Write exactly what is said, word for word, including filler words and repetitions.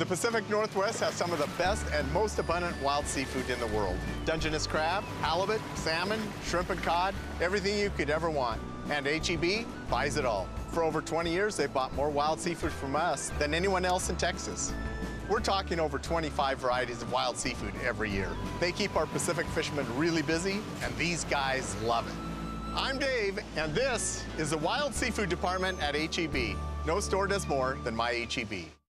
The Pacific Northwest has some of the best and most abundant wild seafood in the world. Dungeness crab, halibut, salmon, shrimp and cod, everything you could ever want. And H E B buys it all. For over twenty years, they've bought more wild seafood from us than anyone else in Texas. We're talking over twenty-five varieties of wild seafood every year. They keep our Pacific fishermen really busy, and these guys love it. I'm Dave, and this is the Wild Seafood Department at H E B. No store does more than my H E B.